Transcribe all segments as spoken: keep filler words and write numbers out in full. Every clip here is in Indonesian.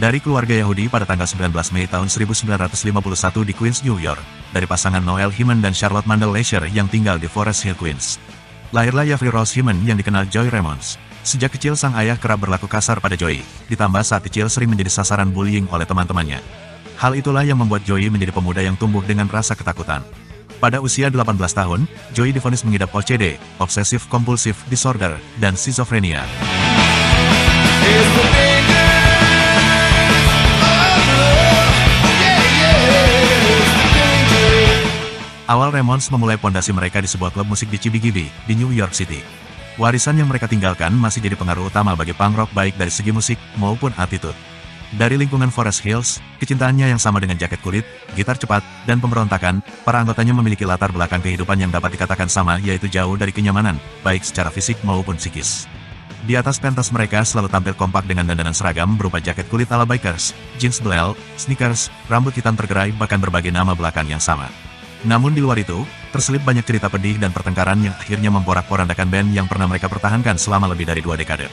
Dari keluarga Yahudi pada tanggal sembilan belas Mei tahun seribu sembilan ratus lima puluh satu di Queens, New York, dari pasangan Noel Hyman dan Charlotte Mandel Leisure yang tinggal di Forest Hill, Queens. Lahirlah Jeffrey Ross Hyman yang dikenal Joey Ramone. Sejak kecil sang ayah kerap berlaku kasar pada Joey, ditambah saat kecil sering menjadi sasaran bullying oleh teman-temannya. Hal itulah yang membuat Joey menjadi pemuda yang tumbuh dengan rasa ketakutan. Pada usia delapan belas tahun, Joey divonis mengidap O C D, Obsessive Compulsive Disorder, dan Schizophrenia. Awal Ramones memulai pondasi mereka di sebuah klub musik di C B G B, di New York City. Warisan yang mereka tinggalkan masih jadi pengaruh utama bagi punk rock baik dari segi musik maupun attitude. Dari lingkungan Forest Hills, kecintaannya yang sama dengan jaket kulit, gitar cepat, dan pemberontakan, para anggotanya memiliki latar belakang kehidupan yang dapat dikatakan sama, yaitu jauh dari kenyamanan, baik secara fisik maupun psikis. Di atas pentas mereka selalu tampil kompak dengan dandanan seragam berupa jaket kulit ala bikers, jeans belel, sneakers, rambut hitam tergerai, bahkan berbagai nama belakang yang sama. Namun di luar itu, terselip banyak cerita pedih dan pertengkaran yang akhirnya memporak-porandakan band yang pernah mereka pertahankan selama lebih dari dua dekade.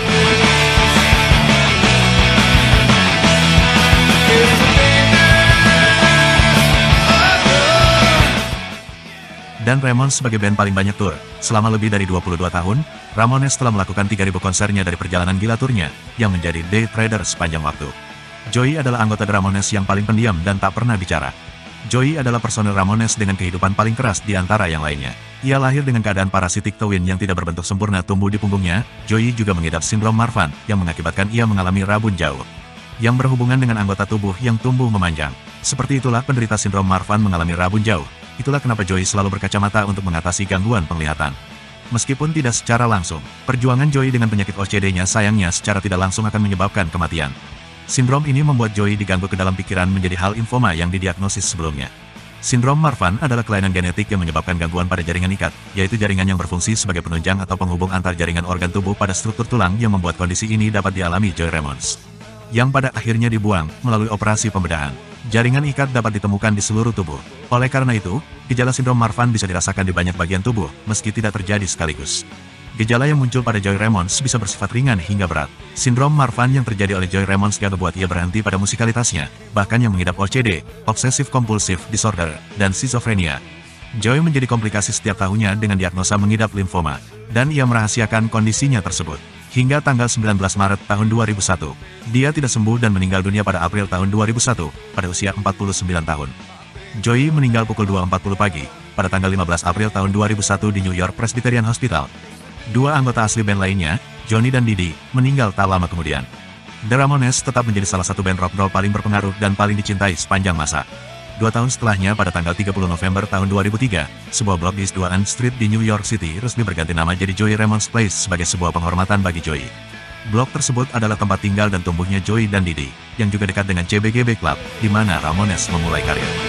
Dan Ramones sebagai band paling banyak tur, selama lebih dari dua puluh dua tahun, Ramones telah melakukan tiga ribu konsernya dari perjalanan gila turnya, yang menjadi Day Trader sepanjang waktu. Joey adalah anggota Ramones yang paling pendiam dan tak pernah bicara. Joey adalah personil Ramones dengan kehidupan paling keras di antara yang lainnya. Ia lahir dengan keadaan parasitic twin yang tidak berbentuk sempurna tumbuh di punggungnya. Joey juga mengidap sindrom Marfan, yang mengakibatkan ia mengalami rabun jauh, yang berhubungan dengan anggota tubuh yang tumbuh memanjang. Seperti itulah penderita sindrom Marfan mengalami rabun jauh. Itulah kenapa Joey selalu berkacamata untuk mengatasi gangguan penglihatan. Meskipun tidak secara langsung, perjuangan Joey dengan penyakit O C D-nya sayangnya secara tidak langsung akan menyebabkan kematian. Sindrom ini membuat Joey diganggu ke dalam pikiran menjadi hal infoma yang didiagnosis sebelumnya. Sindrom Marfan adalah kelainan genetik yang menyebabkan gangguan pada jaringan ikat, yaitu jaringan yang berfungsi sebagai penunjang atau penghubung antar jaringan organ tubuh pada struktur tulang yang membuat kondisi ini dapat dialami Joey Ramones, yang pada akhirnya dibuang melalui operasi pembedahan. Jaringan ikat dapat ditemukan di seluruh tubuh. Oleh karena itu, gejala sindrom Marfan bisa dirasakan di banyak bagian tubuh, meski tidak terjadi sekaligus. Gejala yang muncul pada Joey Ramones bisa bersifat ringan hingga berat. Sindrom Marfan yang terjadi oleh Joey Ramones gak membuat ia berhenti pada musikalitasnya, bahkan yang mengidap O C D, Obsessive Compulsive Disorder, dan Schizophrenia. Joey menjadi komplikasi setiap tahunnya dengan diagnosa mengidap limfoma, dan ia merahasiakan kondisinya tersebut. Hingga tanggal sembilan belas Maret tahun dua ribu satu, dia tidak sembuh dan meninggal dunia pada April tahun dua ribu satu, pada usia empat puluh sembilan tahun. Joey meninggal pukul dua empat puluh pagi, pada tanggal lima belas April tahun dua ribu satu di New York Presbyterian Hospital. Dua anggota asli band lainnya, Johnny dan Didi, meninggal tak lama kemudian. The Ramones tetap menjadi salah satu band rock and roll paling berpengaruh dan paling dicintai sepanjang masa. Dua tahun setelahnya pada tanggal tiga puluh November tahun dua ribu tiga, sebuah blok di East Duane Street di New York City resmi berganti nama jadi Joey Ramones Place sebagai sebuah penghormatan bagi Joey. Blok tersebut adalah tempat tinggal dan tumbuhnya Joey dan Didi, yang juga dekat dengan C B G B Club, di mana Ramones memulai karir.